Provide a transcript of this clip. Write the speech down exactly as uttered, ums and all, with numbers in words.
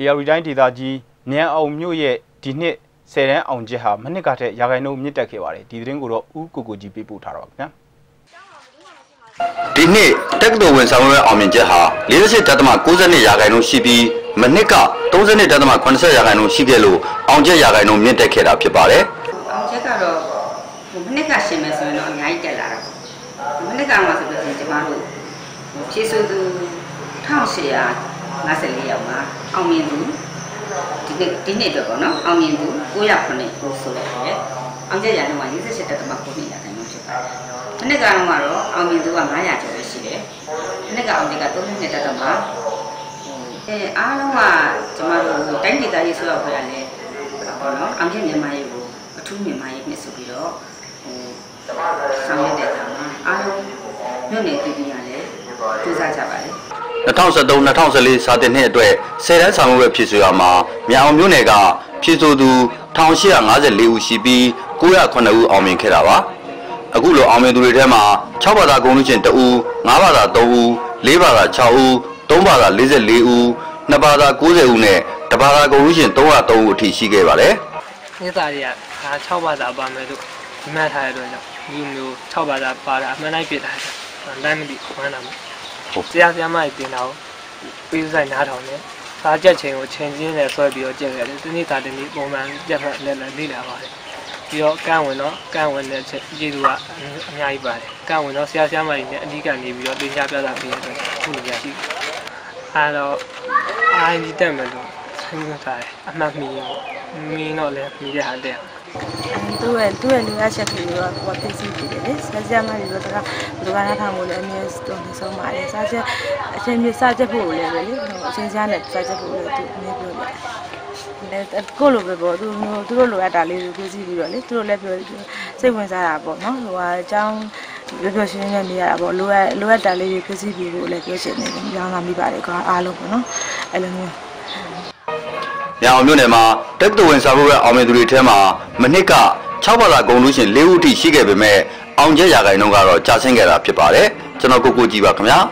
A Rတိုင်းဒေသကြီးမြန်အောင်မြို့ရဲ့ဒီနှစ်ဆယ်တန်းအောင်ချက်ဟာမနှစ်ကတည်းရာခိုင်နှုန်းမြင့်တက်ခဲ့ပါတယ်ဒီသတင်းကိုတော့ဦးကိုကိုကြီးပေးပို့ထားတော့ခင်ဗျာဒီနှစ်တက္ကသိုလ်ဝင်ဆောင်ရွက်အောင်မြင်ချက်ဟာ၄၈ဒသမ၉၂ရာခိုင်နှုန်းရှိပြီးမနှစ်က၃၂ဒသမ၇၀ရာခိုင်နှုန်းရှိခဲ့လို့အောင်ချက်ရာခိုင်နှုန်းမြင့်တက်ခဲ့တာဖြစ်ပါတယ်အောင်ချက်ကတော့မနှစ်ကရှင်မယ်ဆိုရင်တော့အများကြီးတက်လာတာမနှစ်ကမှဆိုလို့ရှိရင်ကျမတို့ဖြည့်ဆို့သူ၁၈၅၄ယောက်မှာအောင်မြင်သူဒီနေ့ဒီနေ့တော့ပေါ့နော်အောင်မြင်သူ၉၀၇ကိုဆိုလိုက်တယ်အောင်ချက်ရာနှုန်းက၄၈ဒသမ၉၂ရာခိုင်နှုန်းဖြစ်ပါတယ်မနှစ်ကတော့မှတော့အောင်မြင်သူက၅၀၀ကျော်ပဲရှိတယ်မနှစ်ကအောင်ချက်က၃၂ဒသမအဲအားလုံးကကျမတို့တိုင်းဒေသကြီးဆိုတော့ခရလည်းပေါ့နော်အောင်ချက်မြန်မာရေးကိုအထူးမြန်မာရေးနှစ်ဆိုပြီးတော့ဟိုဆောင်ရွက်တဲ့အခါမှာအားလုံးမြို့နယ်ပြည်သူများလည်းကြိုးစားကြပါလေ၂၀၁၃ ၂၀၁၄စာတင်နှစ်အတွက်ဆယ်တန်းဆောင်ရွက်ဖြစ်ဆိုရမှာမြောင်မြို့နယ်ကဖြစ်ဆိုသူ၁၈၅၄ဦးရှိပြီး၉၀၇ဦးအောင်မြင်ခဲ့တာပါအခုလိုအောင်မြင်သူတွေထဲမှာ၆ဘာသာကုန်လူချင်းတဦး၅ဘာသာ၃ဦး၄ဘာသာ၆ဦး၃ဘာသာ၄၄ဦး၂ဘာသာ၉၀ဦးနဲ့တဘာသာကုန်လူချင်း၃၀၃ဦးအထိရှိခဲ့ပါတယ်မြေသားတွေကဒါ၆ဘာသာပါမယ်လို့မှတ်ထားရတဲ့ကြောင့်ဒီမျိုး၆ဘာသာပါတာအမှန်တိုင်းပြတာလမ်းမသိမှန်းတာဟုတ်ဆရာဆရာမတွေတင်တာကိုပေးဆိုင်နားထောင်နေစားကြက်ချိန်ကိုချိန်ချင်းနဲ့ဆွဲပြီးတော့ကြက်ရတယ်ဒီနေ့ကတည်းကပုံမှန်ကြက်ဖက်လက်လက်လေးလာပါတယ်ပြီးတော့ကန့်ဝင်တော့ကန့်ဝင်တဲ့ချက်ကျေးဇူးကအများကြီးပါတယ်ကန့်ဝင်တော့ဆရာဆရာမတွေနဲ့အဓိကနေပြီးတော့တင်ပြပြတာပြီးတော့ခုလိုရရှိအဲတော့အိုင်ဒီတက်မယ်လို့စဉ်းစားတယ်အမှတ်မီရင်မီတော့လည်းမီရတဲ့သူ့ရဲ့သူ့ရဲ့လူရချက်ကလေးကကိုယ်သိစီပြီးတယ်လေဆရာဆရာမတွေတော့ဒါကဘယ်လိုကထားမို့လဲအမြဲတော့ဆုံးပါတယ်စားချက်အချင်းမျိုးစားချက်ဖို့လည်းပဲလေအချင်းစားနဲ့စားချက်ဖို့လည်းသူအမြဲပြောတယ်ကိုလိုပဲပေါ့သူသူတို့လိုအပ်တာလေးကိုသိစီပြီးတော့လေသူတို့လည်းပြောစိတ်ဝင်စားတာပေါ့နော်ဟိုကအကြောင်းပြောပြောရှင်းရှင်းနေရတာပေါ့လိုအပ်လိုအပ်တာလေးကိုသိစီပြီးဖို့လည်းပြောချင်တယ်ပြောင်းလာမိပါတယ်ကွာအားလုံးပေါ့နော်အဲ့လိုမျိုးမြောင်မြို့နယ်မှာတက္ကသိုလ်ဝင်ဆောင်ရွက်အောင်မြင်သူတွေထဲမှာမနှစ်က၆ဘာသာကုန်လူရှင်၄ဦးအထိရှိခဲ့ပေမဲ့အောင်ချက်ရာခိုင်နှုန်းကတော့ကျဆင်းခဲ့တာဖြစ်ပါတယ်ကျွန်တော်ကိုကိုကြည့်ပါခင်ဗျာ